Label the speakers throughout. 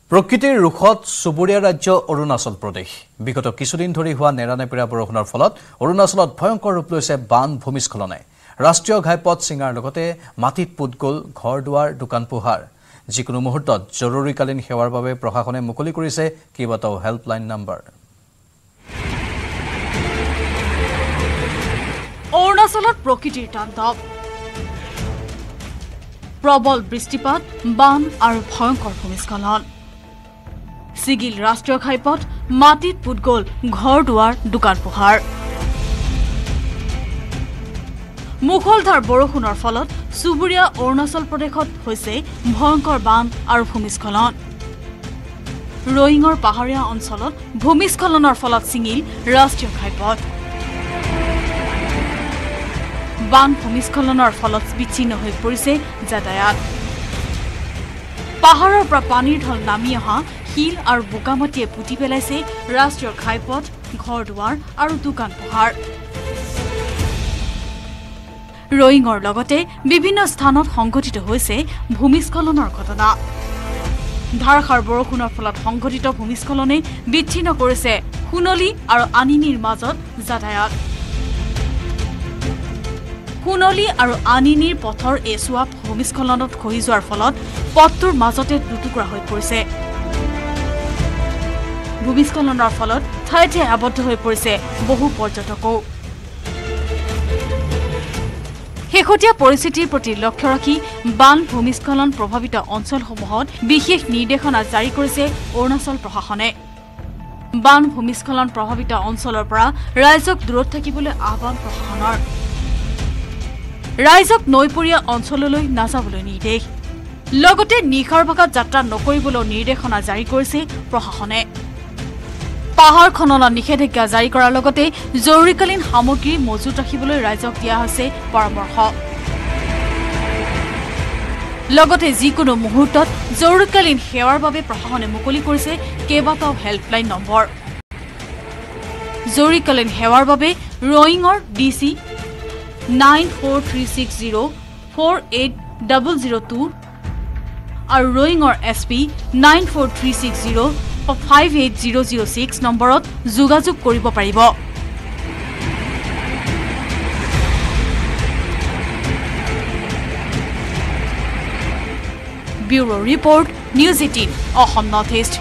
Speaker 1: প্ৰকৃতিৰ ৰুখত সুবুৰীয়া ৰাজ্য অৰুণাচল প্ৰদেশ বিগত কিছুদিন ধৰি হোৱা নেৰানেপেৰা বৰষুণৰ ফলত অৰুণাচলত ভয়ংকৰ ৰূপ লৈছে বান ভূমিস্খলনে ৰাষ্ট্ৰীয় ঘাইপথ চিঙাৰ লগতে মাটিত পুত গল ঘৰ-দুৱাৰ দোকান পোহাৰ যিকোনো মুহূৰ্তত জৰুৰীকালীন সেৱাৰ বাবে প্ৰশাসনে মুকলি কৰিছে কেইবাটাও হেল্পলাইন নম্বৰ
Speaker 2: অৰুণাচলত প্ৰকৃতিৰ তাণ্ডৱ প্ৰবল বৃষ্টিপাত বান আৰু ভয়ংকৰ ভূমিস্খলন সিগিল ৰাষ্ট্ৰীয় ঘাইপথ মাটিত পুত গল ঘৰ-দুৱাৰ দোকান পোহাৰ মুখলধাৰ বৰষুণৰ ফলত সুবুৰীয়া অৰুণাচল প্ৰদেশত হৈছে ভয়ংকৰ বান আৰু ভূমিস্খলন ৰয়িঙৰ পাহাৰীয়া অঞ্চলত ভূমিস্খলনৰ ফলত ছিঙিল ৰাষ্ট্ৰীয় ঘাইপথ বান ভূমিস্খলনৰ ফলত বিচ্ছিন্ন হৈ পৰিছে যাতায়াত পাহাৰৰ পৰা পানীৰ ঢল নামি অহা শিল আৰু বোকামাটিয়ে পুতি পেলাইছে ৰাষ্ট্ৰীয় ঘাইপথ ঘৰ-দুৱাৰ আৰু দোকান পোহাৰ ৰয়িঙৰ লগতে বিভিন্ন স্থানত সংঘটিত হৈছে ভূমিস্খলনৰ ঘটনা ধাৰাসাৰ বৰষুণৰ ফলত সংঘটিত ভূমিস্খলনে বিচ্ছিন্ন কৰিছে সুনলি আৰু আনিনীৰ মাজত যাতায়াত সুনলি আৰু আনিনীৰ পথৰ এছুৱা ভূমিস্খলনত খহি যোৱাৰ ফলত পথটোৰ মাজতে দুটুকুৰা হৈ পৰিছে ভূমিস্খলনৰ ফলত ঠায়ে ঠায়ে আবদ্ধ হৈ পৰিছে বহু পৰ্যটকও শেহতীয়া পৰিস্থিতিৰ প্ৰতি লক্ষ্য ৰাখি বান ভূমিস্খলন প্ৰভাৱিত অঞ্চলসমূহত বিশেষ নিৰ্দেশনা জাৰি কৰিছে অৰুণাচল প্ৰশাসনে বান ভূমিস্খলন প্ৰভাৱিত অঞ্চলৰ পৰা ৰাইজক দূৰত থাকিবলৈ আহ্বান প্ৰশাসনৰ ৰাইজক নৈপৰীয়া অঞ্চললৈ নাযাবলৈ নিৰ্দেশ লগতে নিশাৰ ভাগত যাত্ৰা নকৰিবলৈ নিৰ্দেশনা জাৰি কৰিছে প্ৰশাসনে পাহাৰ খননত নিষেধাজ্ঞা জাৰি কৰাৰ লগতে জৰুৰীকালীন সামগ্ৰী মজুত ৰাখিবলৈ ৰাইজক দিয়া হৈছে পৰামৰ্শ লগতে যিকোনো মুহূৰ্তত জৰুৰীকালীন সেৱাৰ বাবে প্ৰশাসনে মুকলি কৰিছে কেইবাটাও হেল্পলাইন নম্বৰ জৰুৰীকালীন সেৱাৰ বাবে ৰয়িঙৰ ডিচি 9436048002 আৰু ৰয়িঙৰ এছপি 9436058006 নম্বৰত যোগাযোগ কৰিব পাৰিব bureau report News18 Assam Northeast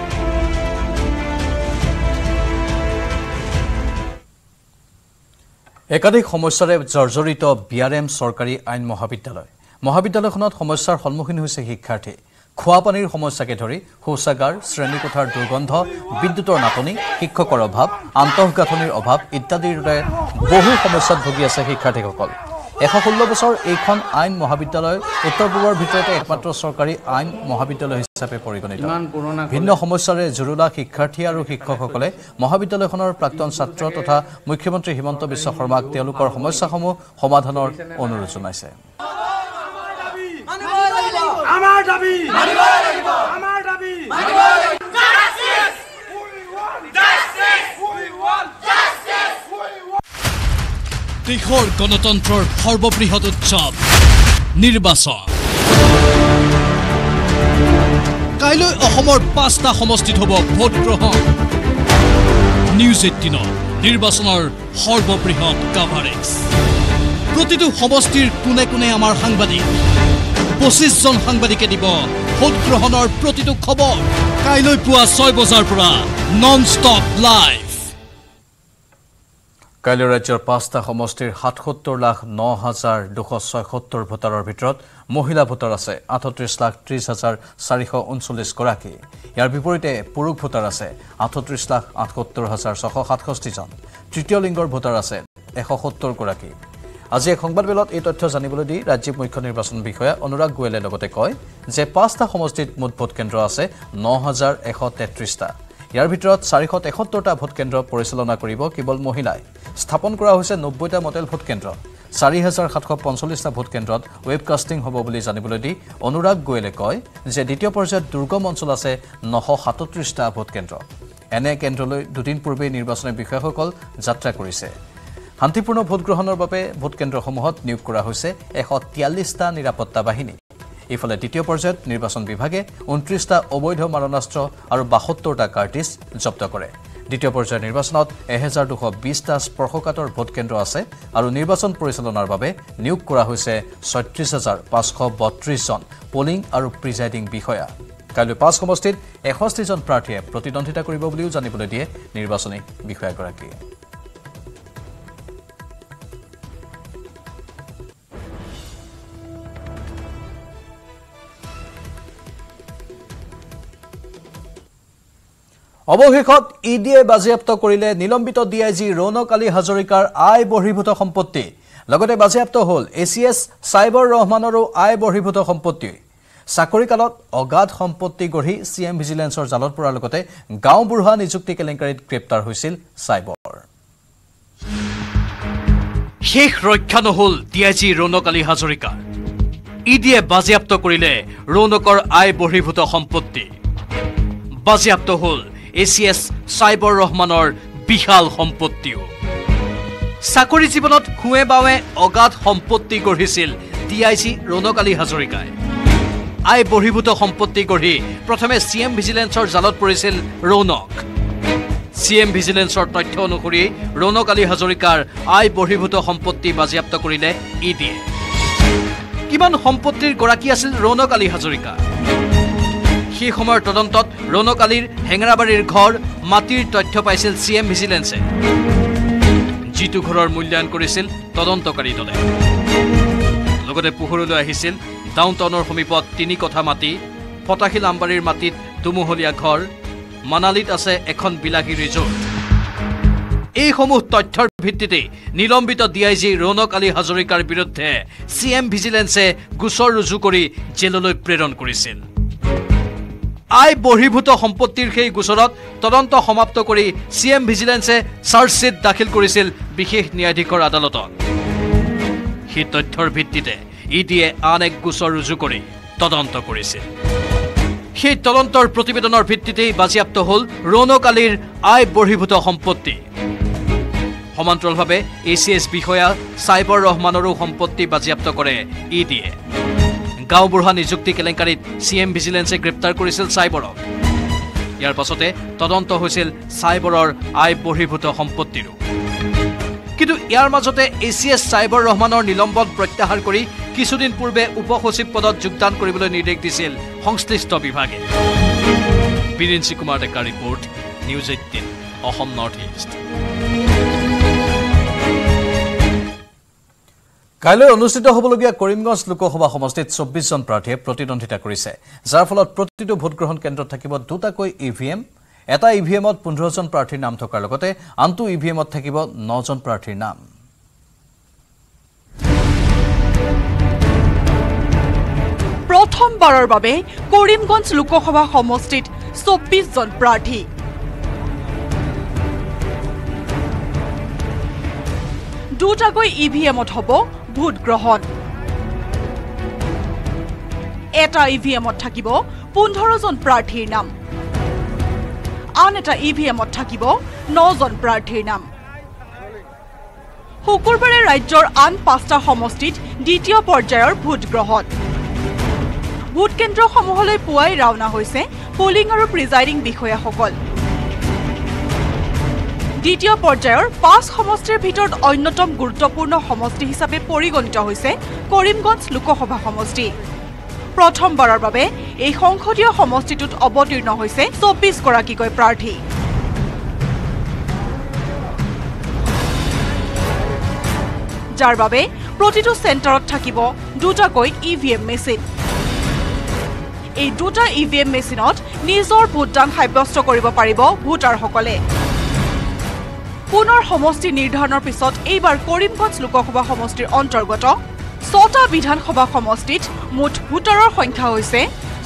Speaker 1: একাধিক সমস্যাৰে জৰ্জৰিত বিআৰএম চৰকাৰী আইন মহাবিদ্যালয়খনত সমস্যাৰ সন্মুখীন হৈছে শিক্ষাৰ্থী খোৱা পানীৰ সমস্যাকে ধৰি শৌচাগাৰ শ্ৰেণীকোঠাৰ দুৰ্গন্ধ বিদ্যুতৰ নাটনি শিক্ষকৰ অভাৱ আন্তঃগাঁথনিৰ অভাৱ ইত্যাদিৰ দৰে বহু সমস্যাত ভুগি আছে শিক্ষাৰ্থীসকল 116 বছৰ এইখন আইন মহাবিদ্যালয় উত্তৰ-পূবৰ ভিতৰতে একমাত্ৰ চৰকাৰী আইন মহাবিদ্যালয় হিচাপে পৰিগণিত ভিন্ন সমস্যাৰে জুৰুলা শিক্ষাৰ্থী আৰু শিক্ষকসকলে মহাবিদ্যালয়খনৰ প্ৰাক্তন ছাত্ৰ তথা মুখ্যমন্ত্ৰী হিমন্ত বিশ্ব শৰ্মাক তেওঁলোকৰ সমস্যাসমূহ সমাধানৰ অনুৰোধ জনাইছে
Speaker 3: আমাৰ দাবী মানিব লাগিব আমাৰ দাবী মানিব লাগিব জাষ্টিস we want justice
Speaker 4: দেশৰ গণতন্ত্ৰৰ সৰ্ববৃহৎ উৎসৱ নিৰ্বাচন কাইলৈ অসমৰ 5টা সমষ্টিত হ'ব ভোট গ্ৰহণ News18 নিৰ্বাচনৰ সৰ্ববৃহৎ কভাৰেজ প্ৰতিটো সমষ্টিৰ কোনে কোনে আমাৰ সাংবাদিক 25 জন সাংবাদিকে দিব ভোট গ্ৰহণৰ প্ৰতিটো খবৰ কাইলৈ পুৱা 6 বজাৰ পৰা নন ষ্টপ লাইভ
Speaker 1: কাইলৈ ৰাজ্যৰ 5টা সমষ্টিৰ 77,09,276 ভোটাৰৰ ভিতৰত মহিলা ভোটাৰ আছে 38,30,439 গৰাকী ইয়াৰ বিপৰীতে পুৰুষ ভোটাৰ আছে 38,78,667 জন তৃতীয় লিংগৰ ভোটাৰ আছে 170 গৰাকী আজি এক সংবাদমেলত এই তথ্য জানিবলৈ দি ৰাজ্যিক মুখ্য নিৰ্বাচন বিষয়া অনুৰাগ গোয়েলে লগতে কয় যে 5টা সমষ্টিত মুঠ ভোট কেন্দ্ৰ আছে 9,133টা ইয়াৰ ভিতৰত 471টা ভোট কেন্দ্ৰ পৰিচালনা কৰিব কেৱল মহিলাই স্থাপন কৰা হৈছে 90টা মডেল ভোট কেন্দ্ৰ 4,745টা ভোট কেন্দ্ৰত ৱেবকাষ্টিং হ'ব বুলি জানিবলৈ দি অনুৰাগ গোয়েলে কয় যে দ্বিতীয় পৰ্যায়ত দুৰ্গম অঞ্চল আছে 937টা ভোট কেন্দ্ৰ এনে কেন্দ্ৰলৈ দুদিন পূৰ্বে নিৰ্বাচনী বিষয়াসকল যাত্ৰা কৰিছে শান্তিপূৰ্ণ ভোট গ্ৰহণৰ বাবে ভোট কেন্দ্ৰসমূহত নিয়োগ কৰা হৈছে 143টা নিৰাপত্তা বাহিনী ইফালে দ্বিতীয় পৰ্যায়ত নিৰ্বাচন বিভাগে 29টা অবৈধ মাৰণাস্ত্ৰ আৰু 72টা কাৰ্টিজ জব্দ কৰে দ্বিতীয় পৰ্যায়ৰ নিৰ্বাচনত 1220টা স্পৰ্শকাতৰ ভোট কেন্দ্ৰ আছে আৰু নিৰ্বাচন পৰিচালনাৰ বাবে নিয়োগ কৰা হৈছে 36532 জন পোলিং আৰু প্ৰিজাইডিং বিষয়া কাইলৈ 5 সমষ্টিত 61 জন প্ৰাৰ্থীয়ে প্ৰতিদ্বন্দ্বিতা কৰিব বুলিও জানিবলৈ দিয়ে নিৰ্বাচনী বিষয়াগৰাকীয়ে অৱশেষত ইডিয়ে বাজেয়াপ্ত কৰিলে নিলম্বিত ডিআইজি ৰৌনক আলী হাজৰিকাৰ আয় বহিৰ্ভূত সম্পত্তি লগতে বাজেয়াপ্ত হ'ল এচিএছ সাইবৰ ৰহমানৰো আয় বহিৰ্ভূত সম্পত্তি চাকৰিকালত অগাধ সম্পত্তি গঢ়ি সিএম ভিজিলেন্সৰ জালত পৰাৰ লগতে গাঁও বুঢ়া নিযুক্তি কেলেংকাৰীত গ্ৰেপ্তাৰ হৈছিল সাইবৰ
Speaker 4: শেষ ৰক্ষা নহল ডিআইজি ৰৌনক আলী হাজৰিকাৰ ইডিয়ে বাজেয়াপ্ত কৰিলে ৰৌনকৰ আয় বহিৰ্ভূত সম্পত্তি বাজেয়াপ্ত হ'ল এচিএছ সাইবৰ ৰহমানৰ বিশাল সম্পত্তিও চাকৰি জীৱনত খুৱে বাৱে অগাধ সম্পত্তি গঢ়িছিল ডিআইজি ৰৌনক আলী হাজৰিকাই আয় বহিৰ্ভূত সম্পত্তি গঢ়ি প্ৰথমে সিএম ভিজিলেন্সৰ জালত পৰিছিল ৰৌনক সিএম ভিজিলেন্সৰ তথ্য অনুসৰি ৰৌনক আলী হাজৰিকাৰ আয় বহিৰ্ভূত সম্পত্তি বাজেয়াপ্ত কৰিলে ইডিয়ে কিমান সম্পত্তিৰ গৰাকী আছিল ৰৌনক আলী হাজৰিকা সেই সময়ৰ তদন্তত ৰৌনক আলীৰ হেঙৰাবাৰীৰ ঘৰ মাটিৰ তথ্য পাইছিল সিএম ভিজিলেন্সে জিতু ঘৰৰ মূল্যায়ন কৰিছিল তদন্তকাৰী দলে লগতে পোহৰলৈ আহিছিল ডাউনটাউনৰ সমীপত 3 কঠা মাটি ফটাখিল আম্বাৰীৰ মাটিত দুমহলীয়া ঘৰ মানালিত আছে এখন বিলাসী ৰিজৰ্ট এইসমূহ তথ্যৰ ভিত্তিতে নিলম্বিত ডিআইজি ৰৌনক আলী হাজৰিকাৰ বিৰুদ্ধে সিএম ভিজিলেন্সে গোচৰ ৰুজু কৰি জেললৈ প্ৰেৰণ কৰিছিল আয় বহিৰ্ভূত সম্পত্তিৰ সেই গোচৰত তদন্ত সমাপ্ত কৰি সিএম ভিজিলেন্সে চাৰ্জশ্বিট দাখিল কৰিছিল বিশেষ ন্যায়াধীশৰ আদালতত সেই তথ্যৰ ভিত্তিতে ইডিয়ে আন এক গোচৰ ৰুজু কৰি তদন্ত কৰিছিল সেই তদন্তৰ প্ৰতিবেদনৰ ভিত্তিতে বাজেয়াপ্ত হ'ল ৰৌনক আলীৰ আয় বহিৰ্ভূত সম্পত্তি সমান্তৰালভাৱে এচিএছ বিষয়া সাইবৰ ৰহমানৰো সম্পত্তি বাজেয়াপ্ত কৰে ইডিয়ে গাঁও বুঢ়া নিযুক্তি কেলেংকাৰীত সিএম ভিজিলেন্সে গ্ৰেপ্তাৰ কৰিছিল সাইবৰক ইয়াৰ পাছতে তদন্ত হৈছিল সাইবৰৰ আয় বহিৰ্ভূত সম্পত্তিৰো কিন্তু ইয়াৰ মাজতে এচিএছ সাইবৰ ৰহমানৰ নিলম্বন প্ৰত্যাহাৰ কৰি কিছুদিন পূৰ্বে উপসচিব পদত যোগদান কৰিবলৈ নিৰ্দেশ দিছিল সংশ্লিষ্ট বিভাগে বিৰিঞ্চি কুমাৰ ডেকাৰ report news 18 Assam north east
Speaker 1: কাইলৈ অনুষ্ঠিত হ'বলগীয়া কৰিমগঞ্জ লোকসভা সমষ্টিত 24 জন প্ৰাৰ্থীয়ে প্ৰতিদ্বন্দ্বিতা কৰিছে যাৰ ফলত প্ৰতিটো ভোটগ্ৰহণ কেন্দ্ৰত থাকিব দুটাকৈ ইভিএম এটা ইভিএমত 15 জন প্ৰাৰ্থীৰ নাম থকাৰ লগতে আনটো ইভিএমত থাকিব 9 জন প্ৰাৰ্থীৰ নাম
Speaker 2: প্ৰথমবাৰৰ বাবে কৰিমগঞ্জ লোকসভা সমষ্টিত 24 জন প্ৰাৰ্থী দুটাকৈ ইভিএমত হ'ব ভোট গ্ৰহণ এটা ইভিএমত থাকিব 15 জন প্ৰাৰ্থীৰ নাম আন এটা ইভিএমত থাকিব 9 জন প্ৰাৰ্থীৰ নাম শুকুৰবাৰে ৰাজ্যৰ আন 5টা সমষ্টিত দ্বিতীয় পৰ্যায়ৰ ভোট গ্ৰহণ ভোট কেন্দ্ৰসমূহলৈ পুৱাই ৰাওনা হৈছে পোলিং আৰু প্ৰিজাইডিং বিষয়াসকল দ্বিতীয় পৰ্যায়ৰ 5 সমষ্টিৰ ভিতৰত অন্যতম গুৰুত্বপূৰ্ণ সমষ্টি হিচাপে পৰিগণিত হৈছে কৰিমগঞ্জ লোকসভা সমষ্টি প্ৰথমবাৰৰ বাবে এই সংসদীয় সমষ্টিটোত অৱতীৰ্ণ হৈছে 24 গৰাকীকৈ প্ৰাৰ্থী যাৰ বাবে প্ৰতিটো চেণ্টাৰত থাকিব দুটাকৈ ইভিএম মেচিন এই দুটা ইভিএম মেচিনত নিজৰ ভোটদান সাব্যস্ত কৰিব পাৰিব ভোটাৰসকলে পুনৰ সমষ্টি নিৰ্ধাৰণৰ পিছত এইবাৰ কৰিমগঞ্জ লোকসভা সমষ্টিৰ অন্তৰ্গত 6টা বিধানসভা সমষ্টিত মুঠ ভোটাৰৰ সংখ্যা হৈছে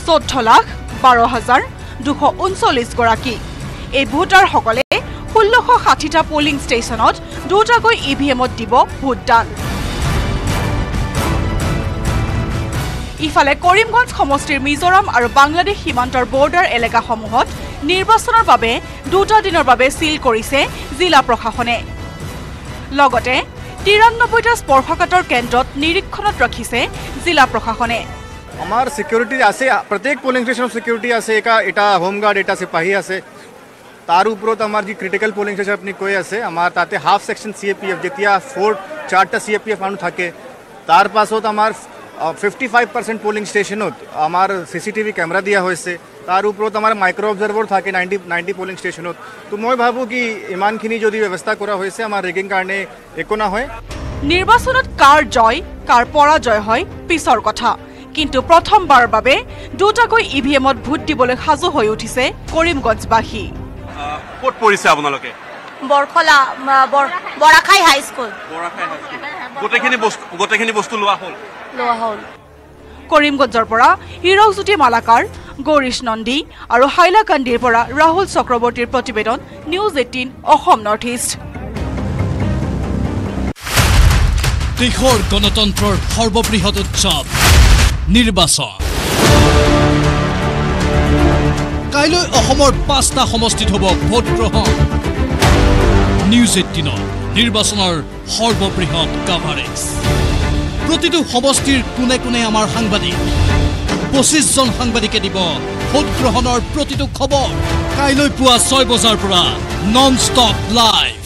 Speaker 2: 14,12,239 গৰাকী এই ভোটাৰসকলে 1660টা পোলিং ষ্টেচনত দুটাকৈ ইভিএমত দিব ভোটদান ইফালে কৰিমগঞ্জ সমষ্টিৰ মিজোৰাম আৰু বাংলাদেশ সীমান্তৰ বৰ্ডাৰ এলেকাসমূহত নিৰ্বাচনৰ বাবে দুটা দিনৰ বাবে সিল কৰিছে জিলা প্ৰশাসনে লগতে 93টা স্পৰ্শকাতৰ কেন্দ্ৰত নিৰীক্ষণত ৰাখিছে জিলা প্ৰশাসনে
Speaker 5: আমাৰ সিকিউৰিটি আছে প্ৰত্যেক পোলিং ষ্টেচন সিকিউৰিটি আছে এটা হোমগাৰ্ড এটা সিপাহী আছে তাৰ ওপৰত আমাৰ যি ক্ৰিটিকেল পোলিং ষ্টেচন আপুনি কৈ আছে আমাৰ তাতে হাফ সেকশন CAPF যেতিয়া 4টা CAPF মানুহ থাকে তাৰ পাছত আমাৰ 55% পোলিং ষ্টেচনত আমাৰ CCTV কেমেৰা দিয়া হৈছে তাৰ ওপৰত আমাৰ মাইক্ৰো অবজাৰ্ভাৰ থাকে 90 পোলিং ষ্টেচনত তো মই ভাবো কি ইমানখিনি যদি ব্যৱস্থা কৰা হৈছে আমাৰ ৰেগিং কাৰণে একো নহয়
Speaker 6: নিৰ্বাচনত কাৰ জয় কাৰ পৰাজয় হয় পিছৰ কথা কিন্তু প্ৰথমবাৰৰ বাবে দুটাকৈ ইভিএমত ভোট দিবলৈ সাজু হৈ উঠিছে কৰিমগঞ্জবাসী
Speaker 7: ক'ত পৰিছে আপোনালোকে
Speaker 8: বৰখলা বৰাখাই হাই স্কুল
Speaker 7: গোটেইখিনি বস্তু লোৱা হ'ল
Speaker 6: কৰিমগঞ্জৰ পৰা হিৰকজ্যোতি মালাকাৰ গৌৰীশ নন্দী আৰু হাইলাকান্দিৰ পৰা ৰাহুল চক্ৰৱৰ্তীৰ প্ৰতিবেদন News18 অসম নৰ্থ ইষ্ট
Speaker 4: দেশৰ গণতন্ত্ৰৰ সৰ্ববৃহৎ উৎসৱ নিৰ্বাচন কাইলৈ অসমৰ 5টা সমষ্টিত হ'ব ভোট গ্ৰহণ News18 নিৰ্বাচনৰ সৰ্ববৃহৎ কাভাৰেজ প্ৰতিটো সমষ্টিৰ কোনে কোনে আমাৰ সাংবাদিক 25 জন সাংবাদিকে দিব ভোট গ্ৰহণৰ প্ৰতিটো খবৰ কাইলৈ পুৱা 6 বজাৰ পৰা নন ষ্টপ লাইভ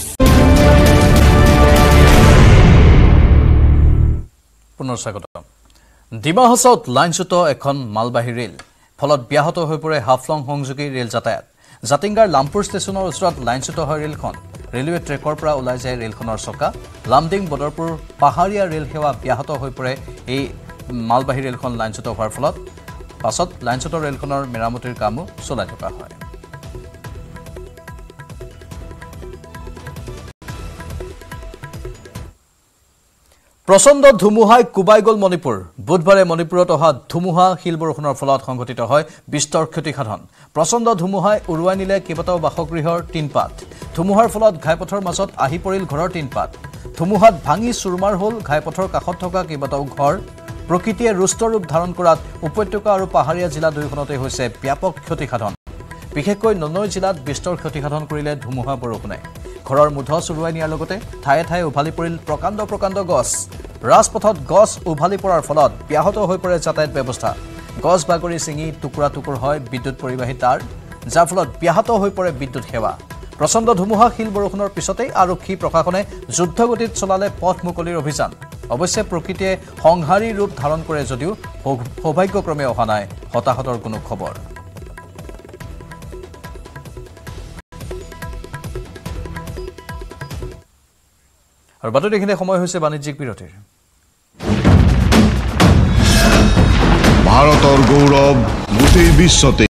Speaker 1: পুনৰ স্বাগতম ডিমা হাছাওত লাইনচ্যুত এখন মালবাহী ৰেল ফলত ব্যাহত হৈ পৰে হাফলং সংযোগী ৰেল যাতায়াত জাতিংগাৰ লামপুৰ ষ্টেচনৰ ওচৰত লাইনচ্যুত হয় ৰেলখন ৰেলৱে ট্ৰেকৰ পৰা ওলাই যায় ৰেলখনৰ চকা লামডিং বদৰপুৰ পাহাৰীয়া ৰেল সেৱা ব্যাহত হৈ পৰে এই মালবাহী ৰেলখন লাইনচ্যুত হোৱাৰ ফলত পাছত লাইনচ্যুত ৰেলখনৰ মেৰামতিৰ কামো চলাই থকা হয় প্ৰচণ্ড ধুমুহাই কুবাই গল মণিপুৰ বুধবাৰে মণিপুৰত অহা ধুমুহা শিল বৰষুণৰ ফলত সংঘটিত হয় বিস্তৰ ক্ষতিসাধন প্ৰচণ্ড ধুমুহাই উৰুৱাই নিলে কেইবাটাও বাসগৃহৰ টিনপাত ধুমুহাৰ ফলত ঘাইপথৰ মাজত আহি পৰিল ঘৰৰ টিনপাত ধুমুহাত ভাঙি চুৰমাৰ হ'ল ঘাইপথৰ কাষত থকা কেইবাটাও ঘৰ প্ৰকৃতিয়ে ৰুষ্ট ৰূপ ধাৰণ কৰাত উপত্যকা আৰু পাহাৰীয়া জিলা দুয়োখনতে হৈছে ব্যাপক ক্ষতিসাধন বিশেষকৈ ননৈ জিলাত বিস্তৰ ক্ষতিসাধন কৰিলে ধুমুহা বৰষুণে ঘৰৰ মুধ চুৰুৱাই নিয়াৰ লগতে ঠায়ে ঠায়ে উভালি পৰিল প্ৰকাণ্ড গছ ৰাজপথত গছ উভালি পৰাৰ ফলত ব্যাহত হৈ পৰে যাতায়াত ব্যৱস্থা গছ বাগৰি ছিঙি টুকুৰা টুকুৰ হয় বিদ্যুৎ পৰিবাহী তাঁৰ যাৰ ফলত ব্যাহত হৈ পৰে বিদ্যুৎ সেৱা প্ৰচণ্ড ধুমুহা শিল বৰষুণৰ পিছতেই আৰক্ষী প্ৰশাসনে যুদ্ধগতিত চলালে পথ মুকলিৰ অভিযান অৱশ্যে প্ৰকৃতিয়ে সংহাৰী ৰূপ ধাৰণ কৰে যদিও সৌভাগ্যক্ৰমে অহা নাই হতাহতৰ কোনো খবৰ আৰু বাতৰি দেখিলে সময় হৈছে বাণিজ্যিক বিৰতিৰ
Speaker 9: ভাৰতৰ গৌৰৱ গোটেই বিশ্বতে